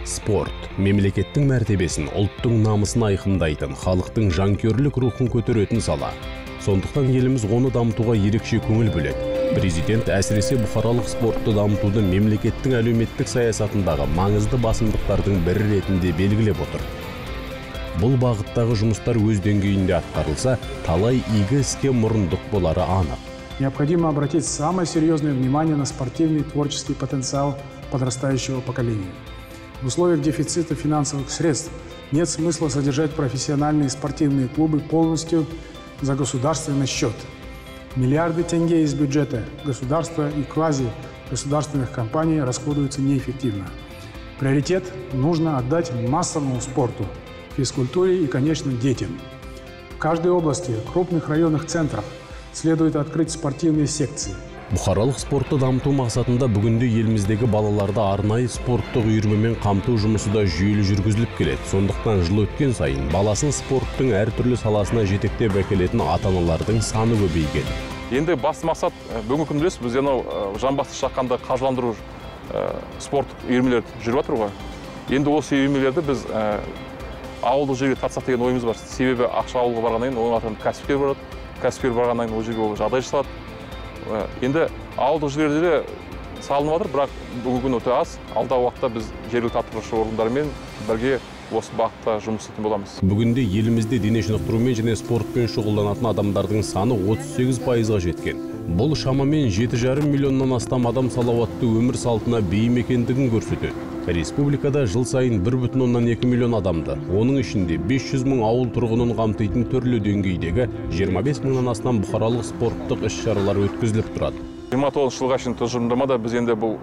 Спорт мемлекеттің мәртебесін, ұлттың намысын айқындайтын, халықтың жанкүйерлік рухын көтеретін сала. Сондықтан еліміз оны дамытуға ерекше көңіл бөледі. Президент әсіресе бұқаралық спортты дамытуды мемлекеттің әлеуметтік саясатындағы маңызды басымдықтардың бірі ретінде белгілеп отыр. Бұл бағыттағы жұмыстар өз деңгейінде атқарылса, талай игі іске мұрындық болары анық. Необходимо обратить самое серьезное внимание на спортивный творческий потенциал подрастающего поколения. В условиях дефицита финансовых средств нет смысла содержать профессиональные спортивные клубы полностью за государственный счет. Миллиарды тенге из бюджета государства и квази-государственных компаний расходуются неэффективно. Приоритет нужно отдать массовому спорту, физкультуре и, конечно, детям. В каждой области, крупных районных центрах следует открыть спортивные секции. Бұқаралық спортты дамыту мақсатында бүгінде еліміздегі балаларды арнайы спорттық үйірмемен қамту жұмысы да жүйелі жүргізіліп келеді. Сондықтан жыл өткен сайын баласын спорттың әртүрлі саласына жетектеп әкелетін ата-аналардың саны көбейген. Енді басты мақсат бүгінгі күнде біз жанбасты шаққанда қаржыландыру спорттық үйірмелерді жүріп жатыр ғой. Енді осы үйірмелерді біз ауылдық жерге тартсақ деген ойымыз бар. Себебі ақша ауылға барғаннан кейін оның артынан кәсіпкер барады. Кәсіпкер барғаннан кейін ол жерге жағдай жасалады. Енді ауылдық жерлерде салынып жатыр, бірақ бүгінгі күні өте аз. Алдағы уақытта біз жергілікті атқарушы органдармен бірге осы бағытта жұмыс істейтін боламыз. Бүгінде елімізде дене шынықтырумен және спортпен шұғылданатын адамдардың саны 38%-ға жеткен. Бұл шамамен 7,5 миллионнан астам адам салауатты өмір салтына бейім екендігін көрсетеді. Республикада жыл сайын 1,2 миллион адамды, оның ішінде 500 мың ауыл тұрғынын қамтитын түрлі деңгейдегі 25 мыңнан астам бұқаралық спорттық іс-шаралар өткізіліп тұрады. 29 жылға шейін тұжырымдамада біз енді бұл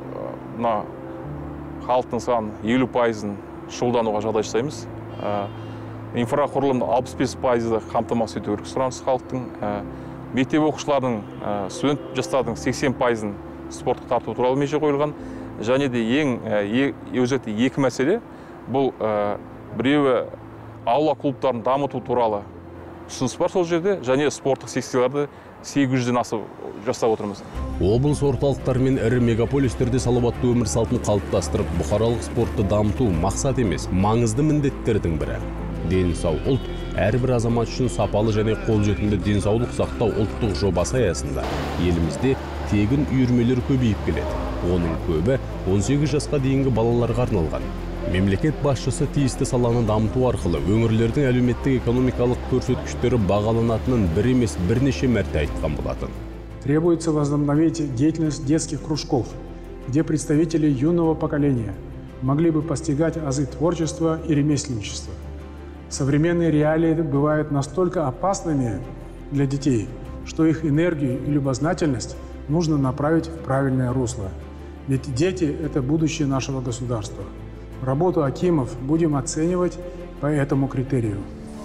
халықтың санын 50%-ын шұғылдануға жағдай жасаймыз. Инфрақұрылым 65%-ды қамтамасыз ету керек сұраныс халықтың. Мектеп оқушыларының, студент жастардың 80%-ын спортқа тарту туралы меже қойылған. Және де ең өзекті екі мәселе бұл біреуі аула клубтарын дамыту туралы ұсыныс бар сол жерде, және спорттық секцияларды 800-ден асып жасап отырмыз. Облыс орталықтары мен ірі мегаполистерде салауатты өмір салтын қалыптастырып, бұқаралық спортты дамыту мақсат емес, маңызды міндеттердің бірі. Дені сау ұлт әрбір азамат үшін сапалы және қолжетімді денсаулық сақтау ұлттық жобасы аясында елімізде тегін үйірмелер көбейіп келеді. Оның көбі 18 жасқа дейінгі балаларға арналған. Мемлекет басшысы тиісті саланы дамыту арқылы өңірлердің әлеуметтік экономикалық көрсеткіштері бағаланатынын бір емес бірнеше мәрте айтқан болатын. Требуется возобновить деятельность детских кружков, где представители юного поколения могли бы постигать азы творчества и ремесленничества. Современные реалии бывают настолько опасными для детей, что их энергию и любознательность нужно направить в правильное русло. Ведь дети – это будущее нашего государства. Работу акимов будем оценивать по этому критерию.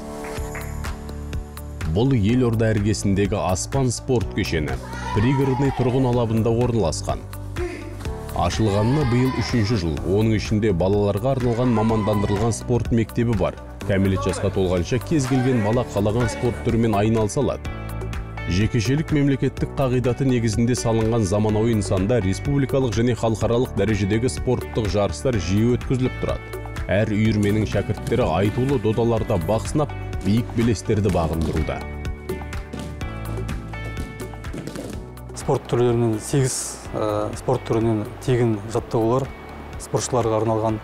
Бұл елорда іргесіндегі Аспан спорт кешені пригородный тұрғын алабында орналасқан. Ашылғанына биыл 3-ші жыл, оның ішінде балаларға арналған мамандандырылған спорт мектебі бар. Кәмелет жасқа толғанша кез келген бала қалаған спорт түрімен айналыса алады. Жекешелік мемлекеттік қағидаты негізінде салынған заманауи нысанда республикалық және халықаралық дәрежедегі спорттық жарыстар жиі өткізіліп тұрады. Әр үйірменің шәкірттері айтулы додаларда бақ сынап, биік белестерді бағындыруда. Спорт түрлерінен 8 спорт түрінен тегін жаттығулар спортшыларға арналған.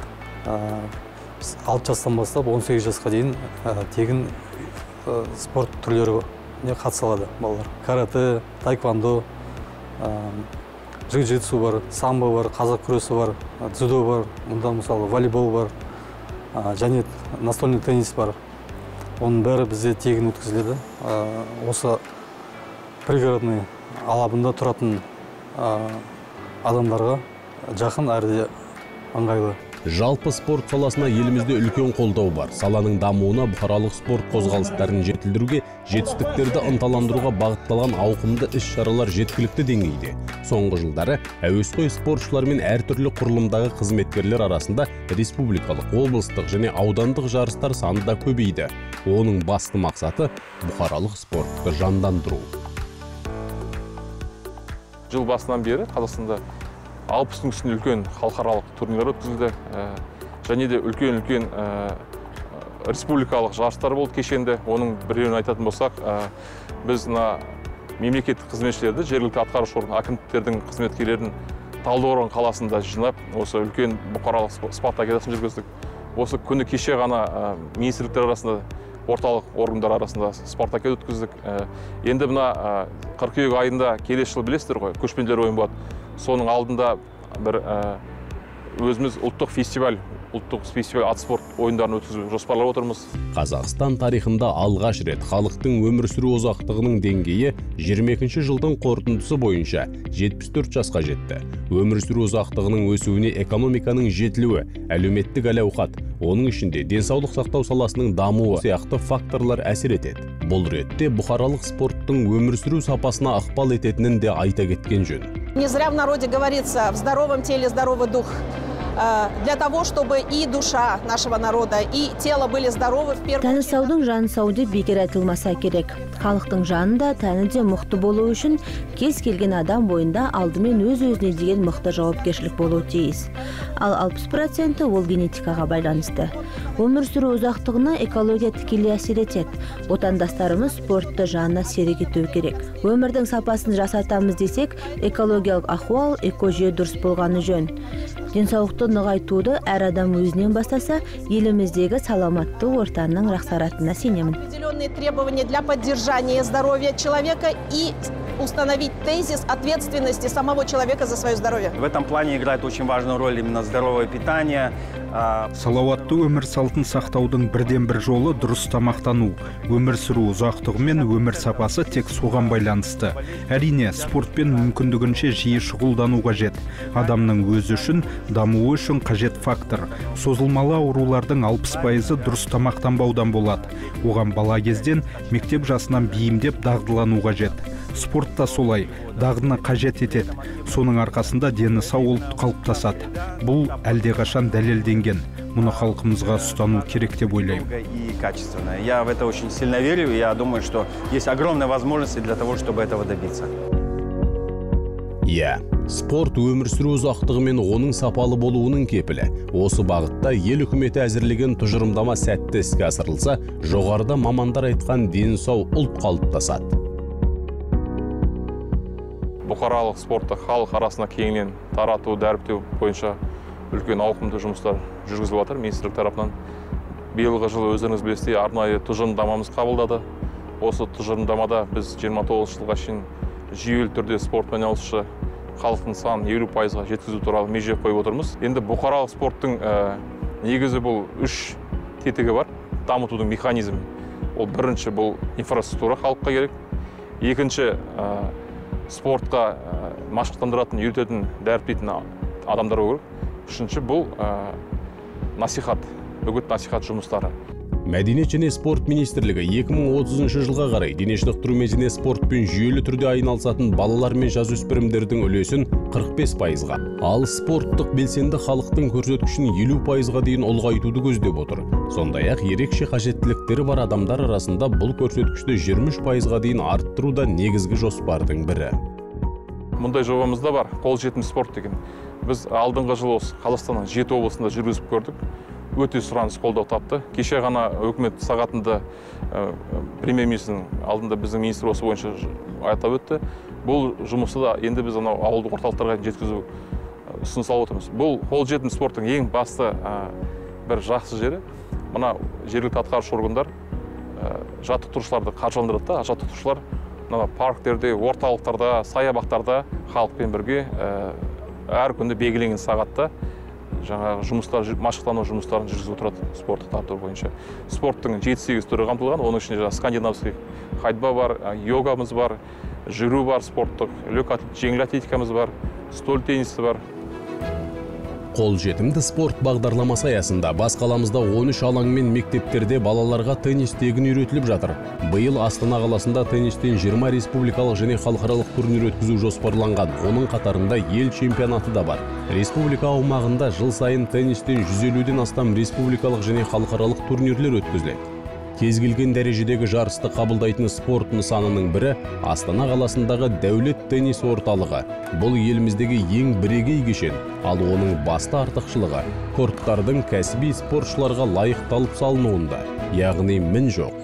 6 жастан бастап 18 жасқа дейін тегін спорт түрлері қатыса алады балалар. Карате, тайквандо, джиу-джитсу бар, самбо бар, қазақ күресі бар, дзюдо бар, мұнда мысалы волейбол бар, және настольный теннис бар. Оның бәрі бізде тегін өткізіледі. Осы пригородный алабында тұратын адамдарға жақын әрі ыңғайлы. Жалпы спорт саласына елімізде үлкен қолдау бар. Саланың дамуына бұқаралық спорт қозғалыстарын жетілдіруге, жетістіктерді ынталандыруға бағытталған ауқымды іс-шаралар жеткілікті деңгейде. Соңғы жылдары әуесқой спортшылар мен әртүрлі құрылымдағы қызметкерлер арасында республикалық, облыстық және аудандық жарыстар саны да көбейді. Оның басты мақсаты бұқаралық спортты жандандыру. Жыл басынан бері Қазақстанда 60-ның үстінде үлкен халықаралық турнирлар өткізілді. және де үлкен республикалық жарыстар болды кешенде. Оның біреуін айтатын болсақ, біз мемлекеттік қызметшілерді, жергілікті атқарушы орган әкімдіктердің қызметкерлерін Талдықорған қаласында жинап, осы үлкен бұқаралық спартакиадасын жүргіздік. Осы күні кеше ғана министрліктер арасында, орталық органдар арасында спартакиада өткіздік. Енді мына қыркүйек айында келесі жыл білесіздер ғой, көшпенділер ойыны болады. Соның алдында бір өзіміз ұлттық фестиваль ат спорт ойындарын өткізіп жоспарлап отырмыз. Қазақстан тарихында алғаш рет халықтың өмір сүру ұзақтығының деңгейі 22 жылдың қорытындысы бойынша 74 жасқа жетті. Өмір сүру ұзақтығының өсуіне экономиканың жетілуі, әлеуметтік әл-ауқат, оның ішінде денсаулық сақтау саласының дамуы сияқты факторлар әсер етеді. Бұл ретте бұқаралық спорттың өмір сүру сапасына ықпал ететінін де айта кеткен жөн. Не зря в народе говорится: в здоровом теле здоровый дух. Для того, чтобы и душа нашего народа, и тело были здоровы, в первую очередь. Тәні саудың жаны сау деп бекер айтылмаса керек. Халықтың жанында тәні де мықты болу үшін кез келген адам бойында алдымен өз-өзіне деген мықты жауапкершілік болуы тиіс. Ал 60% ол генетикаға байланысты. Өмір сүру ұзақтығына экология тікелей әсер етеді. Отандастарымыз спортты жанына серік етуі керек. Өмірдің сапасын жасатамыз десек, экологиялық ахуал, экожүйе дұрыс болғаны жөн. Денсаулықты нығайтуды әр адам өзінен бастаса, еліміздегі саламатты ортаның жақсаратына сенемін. Определенные требования для поддержания здоровья человека и установить тезис ответственности самого человека за свое здоровье. В этом плане играет очень важную роль именно здоровое питание. Салауатты өмір салтын сақтаудың бірден-бір жолы дұрыс тамақтану. Өмір сүру ұзақтығы мен өмір сапасы тек соған байланысты. Әрине, спортпен мүмкіндігінше жиі шұғылдану қажет. Адамның өзі үшін, дамуы үшін қажет фактор. Созылмалы аурулардың 60% дұрыс тамақтанбаудан болады. Оған бала кезден мектеп жасынан бейімдеп дағдылану қажет. Спорт та солай, дағдыны қажет етеді. Соның арқасында дені сау ұлт қалыптасады. Бұл әлдеқашан дәлелденген. Мұны халқымызға ұстану керек деп ойлаймын. И качественное. Я в это очень сильно верю. Я думаю, что есть огромные возможности для того, чтобы этого добиться. Спорт өмір сүру ұзақтығы мен оның сапалы болуының кепілі. Осы бағытта ел үкіметі әзірлеген тұжырымдама сәтті іске асырылса, жоғарыда мамандар айтқан дені сау ұлт қалыптасады. Бұқаралық спортты халық арасына кеңінен тарату, дәріптеу бойынша үлкен ауқымды жұмыстар жүргізіліп жатыр министрлік тарапынан. Биылғы жылы өздеріңіз білесіздер, арнайы тұжырымдамамыз қабылдады. Осы тұжырымдамада біз 29 жылға шейін жүйелі түрде спортпен айналысушы халықтың санын 50%-ға жеткізу туралы меже қойып отырмыз. Енді бұқаралық спорттың негізі бұл 3 тетігі бар, дамытудың механизмі. Ол бірінші бұл инфраструктура халыққа керек. Екінші спортқа машықтандыратын, үйрететін, дәріптейтін адамдар керек. Үшінші бұл насихат, үгіт насихат жұмыстары. Мәдениет және спорт министрлігі 2030 жылға қарай дене шынықтыру және спортпен жүйелі түрде айналысатын балалар мен жасөспірімдердің үлесін 45%-ға, ал спорттық белсенді халықтың көрсеткішін 50%-ға дейін ұлғайтуды көздеп отыр. Сондай-ақ ерекше қажеттіліктері бар адамдар арасында бұл көрсеткішті 23%-ға дейін арттыру да негізгі жоспардың бірі. Мұндай жобамызда бар, қолжетімді спорт деген. Біз алдыңғы жылы Қазақстанның 7 облысында жүргізіп көрдік. Өте сұраныс қолдау тапты. Кеше ғана үкімет сағатында премьер-министрдің алдында біздің министр осы бойынша атап өтті. Бұл жұмысты да енді біз ауылдық орталықтарға жеткізу ұсыныс алып отырмыз. Бұл қолжетімді спорттың ең басты бір жақсы жері. Мына жергілікті атқарушы органдар жаттықтырушыларды қаржыландырады да, жаттықтырушылар парктерде, орталықтарда, саябақтарда халықпен бірге әр күнді белгіленген сағатта жаңағы жұмыстар, машықтану жұмыстарын жүргізіп отырады спортты тарту бойынша. Спорттың 7-8 түрі қамтылған, оның ішінде скандинавский ходьба бар, йогамыз бар, жүру бар, спорттық, жеңіл атлетикамыз бар, стол теннисі бар. Қолжетімді спорт бағдарламасы аясында бас қаламызда 13 алаң мен мектептерде балаларға теннис тегін үйретіліп жатыр. Биыл Астана қаласында теннистен 20 республикалық және халықаралық турнир өткізу жоспарланған. Оның қатарында ел чемпионаты да бар. Республика аумағында жыл сайын теннистен 150-ден астам республикалық және халықаралық турнирлер өткізіледі. кез келген дәрежедегі жарысты қабылдайтын спорт нысанының бірі Астана қаласындағы Дәулет теннис орталығы. Бұл еліміздегі ең бірегей кешен, ал оның басты артықшылығы корттардың кәсіби спортшыларға лайықталып салынуында, яғни мін жоқ.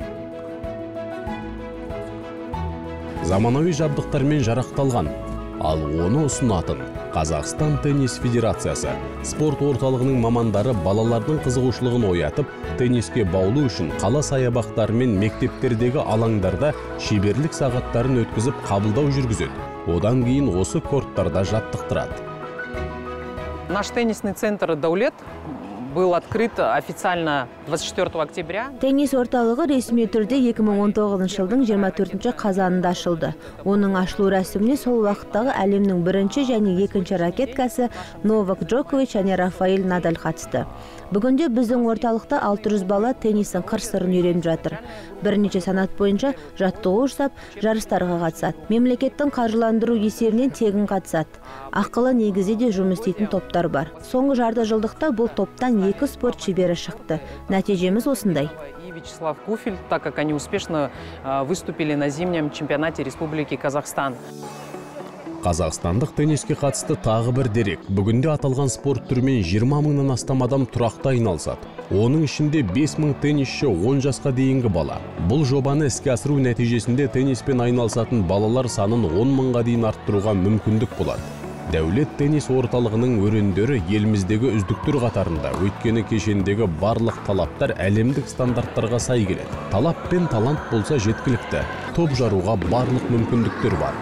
Заманауи жабдықтармен жарақталған, ал оны ұсынатын Қазақстан теннис федерациясы спорт орталығының мамандары балалардың қызығушылығын оятып, тенниске баулу үшін қала саябақтары мен мектептердегі алаңдарда шеберлік сағаттарын өткізіп қабылдау жүргізеді. Одан кейін осы корттарда жаттықтырады. Наш теннисный центр «Даулет» был открыт официально 24 октября. Теннис орталығы ресми түрде 2019 жылдың 24 қазанында ашылды. Оның ашылу рәсіміне сол вақыттағы әлемнің бірінші және екінші ракеткасы Новак Джокович және Рафаэль Надаль қатысты. Бүгінде біздің орталықта 600 бала теннистің қыр-сырын үйреніп жатыр. Бірнеше санат бойынша жаттығу жасап, жарыстарға қатысады. Мемлекеттің қаржыландыру есебінен тегін қатысады. Ақылы негізде жұмыс істейтін топтар бар. Соңғы жарты жылдықта бұл топтан 2 спорт шебері шықты. Нәтижеміз осындай. И Вячеслав Куфель, так как они успешно выступили на зимнем чемпионате Республики Казахстан. Қазақстандық тенниске қатысты тағы бір дерек. Бүгінде аталған спорт түрімен 20 мыңнан астам адам тұрақты айналысады. Оның ішінде 5 мың теннисші 10 жасқа дейінгі бала. Бұл жобаны іске асыру нәтижесінде тенниспен айналысатын балалар санын 10 мыңға дейін арттыруға мүмкіндік болады. Дәулет теннис орталығының өрендері еліміздегі үздіктер қатарында, өйткені кешендегі барлық талаптар әлемдік стандарттарға сай келеді. Талап пен талант болса жеткілікті, топ жаруға барлық мүмкіндіктер бар.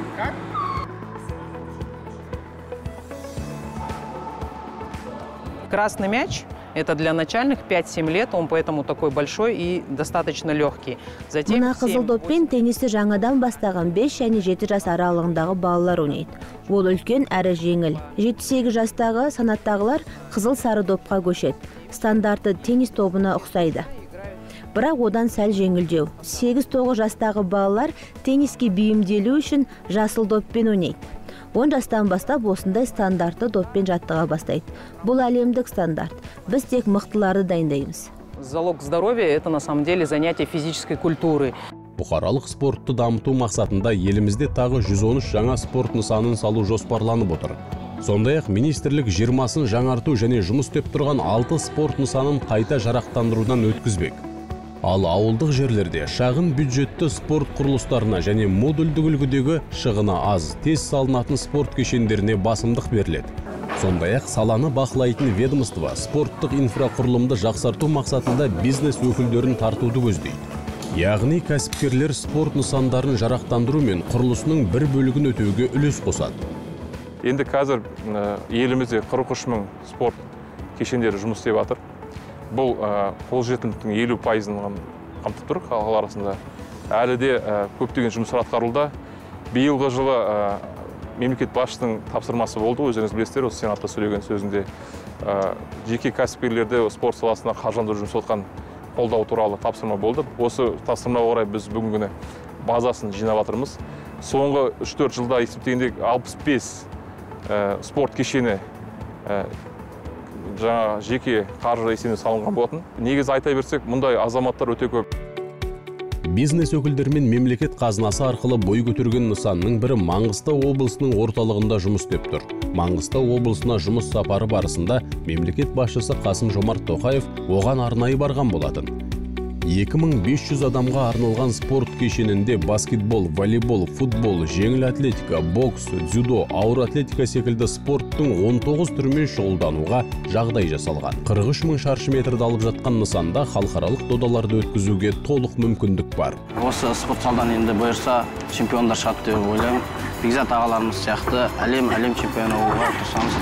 Красный мяч – это для начальных 5-7 лет, он поэтому такой большой и достаточно легкий. Мына қызыл доппен теннисті жаңадан бастаған 5 және 7 жас аралығындағы балалар ойнайды. Ол үлкен әрі жеңіл. 7-8 жастағы санаттағылар қызыл-сары допқа көшеді. Стандарты теннис тобына ұқсайды. Бірақ одан сәл жеңілдеу. 8-9 жастағы балалар тенниске бейімделу үшін жасыл доппен ойнайды. 10 жастан бастап осындай стандартты доппен жаттыға бастайды. Бұл әлемдік стандарт. Біз тек мықтыларды дайындаймыз. Залог здоровья – это на самом деле занятие физической культуры. Бұқаралық спортты дамыту мақсатында елімізде тағы 113 жаңа спорт нысанын салу жоспарланып отыр. Сондай-ақ министрлік 20-сын жаңарту және жұмыс істеп тұрған 6 спорт нысанын қайта жарақтандырудан өткізбек. Ал ауылдық жерлерде шағын бюджетті спорт құрылыстарына және модульдік үлгідегі шығыны аз, тез салынатын спорт кешендеріне басымдық беріледі. Сондай-ақ саланы бақылайтын ведомство спорттық инфрақұрылымды жақсарту мақсатында бизнес өкілдерін тартуды көздейді. Яғни кәсіпкерлер спорт нысандарын жарақтандыру мен құрылысының бір бөлігін өтеуге үлес қосады. Енді қазір елімізде 43 мың спорт кешендері жұмыс істеп жатыр. Бұл қолжетімділіктің 50%-ын қамтып тұр халық арасында. Әлі де көптеген жұмыстар атқарылуда. Биылғы жылы мемлекет басшысының тапсырмасы болды. Өздеріңіз білесіздер, осы сенатта сөйлеген сөзінде жеке кәсіпкерлерді спорт саласына қаржыландыру жұмыс отқан қолдау туралы тапсырма болды. Осы тапсырмаға орай біз бүгінгі күні базасын жинап жатырмыз. Соңғы 3-4 жылда есептегенде 65 спорт кешені жаңа жеке қаржы есебінен салынған болатын. Негізі айта берсек, мұндай азаматтар өте көп. Бизнес өкілдері мен мемлекет қазынасы арқылы бой көтерген нысанның бірі Маңғыстау облысының орталығында жұмыс істеп тұр. Маңғыстау облысына жұмыс сапары барысында мемлекет басшысы Қасым-Жомарт Тоқаев оған арнайы барған болатын. 2500 адамға арналған спорт кешенінде баскетбол, волейбол, футбол, жеңіл атлетика, бокс, дзюдо, ауыр атлетика секілді спорттың 19 түрімен шұғылдануға жағдай жасалған. 43 мың шаршы метрді алып жатқан нысанда халықаралық додаларды өткізуге толық мүмкіндік бар. Осы спорт залдан енді бұйырса чемпиондар шығады деп ойлаймын. Бекзат ағаларымыз сияқты әлем чемпионы болуға тырысамыз.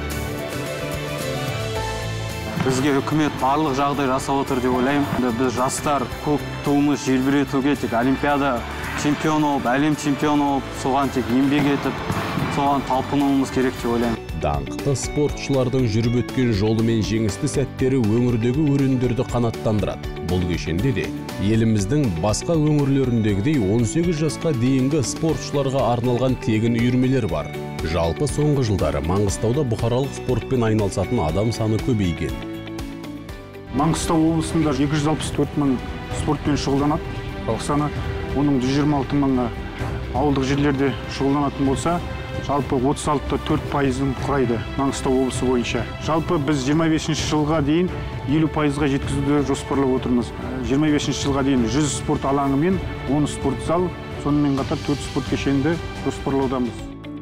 Бізге үкімет барлық жағдай жасап отыр деп ойлаймын. Біз жастар көк туымыз желбіретуге тек олимпиада чемпионы болып, әлем чемпионы болып, соған тек еңбек етіп, соған талпынуымыз керек деп ойлаймын. Даңқты спортшылардың жүріп өткен жолы мен жеңісті сәттері өңірдегі өрендерді қанаттандырады. Бұл кешенде де еліміздің басқа өңірлеріндегідей 18 жасқа дейінгі спортшыларға арналған тегін үйірмелер бар. Жалпы соңғы жылдары Маңғыстауда бұқаралық спортпен айналысатын адам саны көбейген. Маңғыстау облысында 264 мың спортпен шұғылданады. Халық саны оның 126 мыңы ауылдық жерлерде шұғылданатын болса, жалпы 36,4%-ын құрайды Маңғыстау облысы бойынша. Жалпы біз 25 жылға дейін 50%-ға жеткізуді жоспарлап отырмыз. 25 жылға дейін 100 спорт алаңы мен 10 спорт зал, сонымен қатар 4 спорт кешенді жоспарлаудамыз.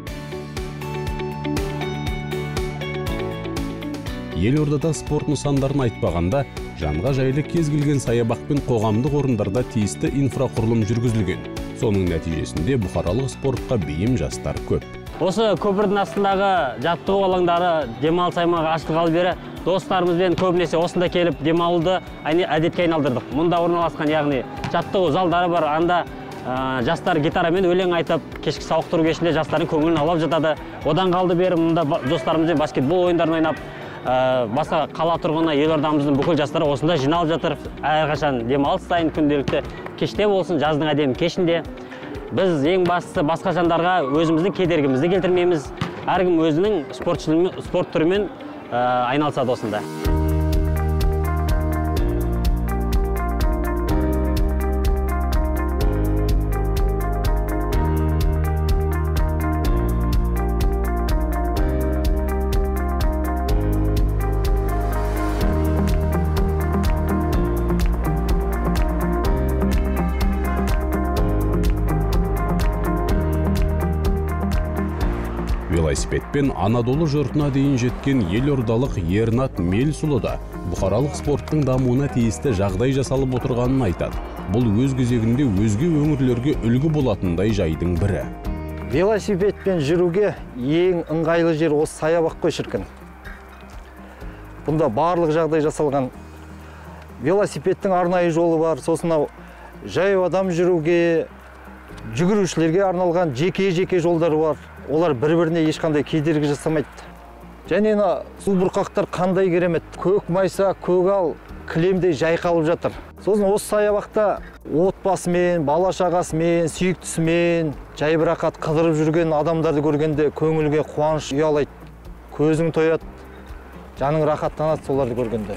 Елордада спорт нысандарын айтпағанда, жанға жайлы кез келген саябақ пен қоғамдық орындарда тиісті инфрақұрылым жүргізілген. Соның нәтижесінде бұқаралық спортқа бейім жастар көп. Осы көпірдің астындағы жаттығу алаңдары демалыс аймағы ашылғалы бері достарымызбен көбінесе осында келіп демалуды әдетке айналдырдық. Мұнда орналасқан, яғни жаттығу залдары бар. Анда жастар гитарамен өлең айтып, кешкі сауықтыру кешінде жастардың көңілін алып жатады. Одан қалды бері мұнда достарымызбен баскетбол ойындарын ойнап, басқа қала тұрғыны, елордамыздың бүкіл жастары осында жиналып жатыр. Әрқашан демалыс сайын күнделікті кеште болсын, жаздың әдемі кешінде. Біз ең бастысы басқа жандарға өзіміздің кедергімізді келтірмейміз. Әркім өзінің спорт түрімен айналысады осында. Велосипедпен Анадолу жұртына дейін жеткен елордалық Ернат Мелсұлы да бұқаралық спорттың дамуына тиісті жағдай жасалып отырғанын айтады. Бұл өз кезегінде өзге өңірлерге үлгі болатындай жайдың бірі. Велосипедпен жүруге ең ыңғайлы жер осы саябақ қой шіркін. Бұнда барлық жағдай жасалған. Велосипедтің арнайы жолы бар, сосын жаяу адам жүруге, жүгірушілерге арналған жеке жолдары бар. Олар бір-біріне ешқандай кедергі жасамайды. Және су бұрқақтар қандай керемет. Көк майса, көгал, кілемдей жайқалып жатыр. Сосын осы саябақта отбасымен, бала шағасымен, сүйіктісімен жайбарақат қыдырып жүрген адамдарды көргенде көңілге қуаныш ұялайды. Көзің тояды, жаның рахаттанады соларды көргенде.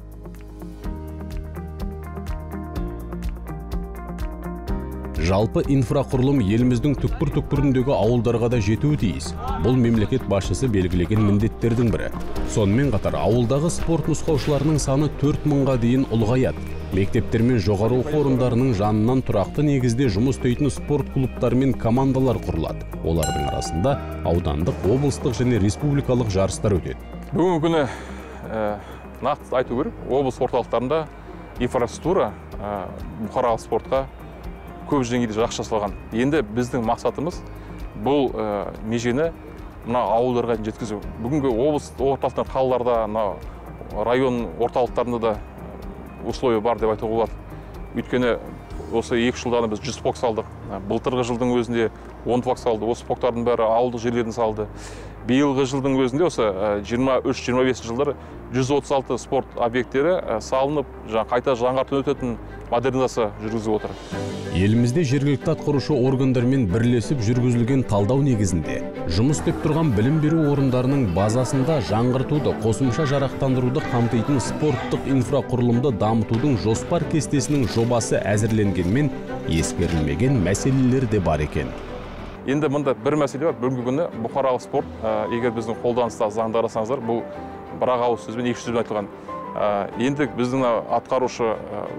Жалпы инфрақұрылым еліміздің түкпір-түкпіріндегі ауылдарға да жетуі тиіс. Бұл мемлекет басшысы белгілеген міндеттердің бірі. Сонымен қатар ауылдағы спорт нұсқаушыларының саны 4000-ға дейін ұлғаяды. Мектептер мен жоғары оқу орындарының жанынан тұрақты негізде жұмыс істейтін спорт клубтары мен командалар құрылады. Олардың арасында аудандық, облыстық және республикалық жарыстар өтеді. Бүгінгі күні нақты айту керек, облыс орталықтарында инфраструктура бұқаралық спортқа көп деңгейде жақсы жасалған. Енді біздің мақсатымыз бұл межені ауылдарға жеткізу. Бүгінгі облыс орталықтар қалаларда, район орталықтарында да условия бар деп айтуға болады. Өйткені осы 2 жылдан біз 100 спорт салдық. Былтырғы жылдың өзінде 10 спорт салды. Осы спорттардың бәрі ауылдық жерлерден салды. Биылғы жылдың өзінде осы 23-25 жылдары 136 спорт объекттері салынып, қайта жаңғыртылып өтетін модернизация жүргізіп отыр. Елімізде жергілікті атқарушы органдармен бірлесіп жүргізілген талдау негізінде жұмыс істеп тұрған білім беру орындарының базасында жаңғыртуды, қосымша жарақтандыруды қамтитын спорттық инфрақұрылымды дамытудың жоспар кестесінің жобасы әзірленгенмен ескерілмеген мәселелер де бар екен. Енді мұнда бір мәселе бар. Бүгінгі күні бұқаралық спорт, егер біздің қолданыста заңдар қарасаңыздар, бұл бір ауыз сөзбен 2 сөзбен айтылған. Енді біздің атқарушы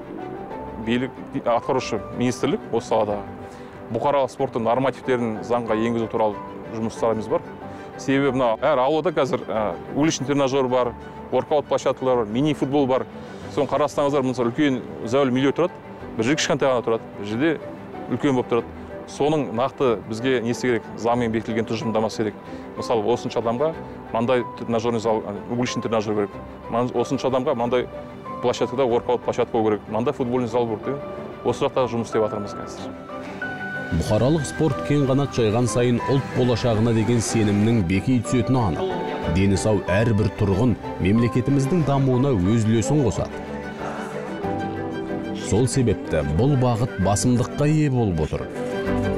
министрлік осы салада бұқаралық спорттың нормативтерін заңға енгізу туралы жұмыстарымыз бар. Себебі әр ауылда қазір уличный тренажер бар, воркаут площадкалар бар, мини-футбол бар. Соны қарастаңыздар, мысалы үлкен зәулім үйлер тұрады, бір жерде кішкентай ғана тұрады, бір жерде үлкен болып тұрады. Соның нақты бізге несі керек, заңмен бекітілген тұжырымдамасы керек. Мысалы, осынша адамға мынандай тренажерный зал, уличный тренажер керек. Осынша адамға мынандай площадкада воркаут площадка болу керек. Мынандай футбольный зал болу керек. Осы жақта жұмыс істеп жатырмыз қазір. Бұқаралық спорт кең қанат жайған сайын ұлт болашағына деген сенімнің бекей түсетіні анық. Дені сау әрбір тұрғын мемлекетіміздің дамуына өз үлесін қосады. Сол себепті бұл бағыт басымдыққа ие болып отыр.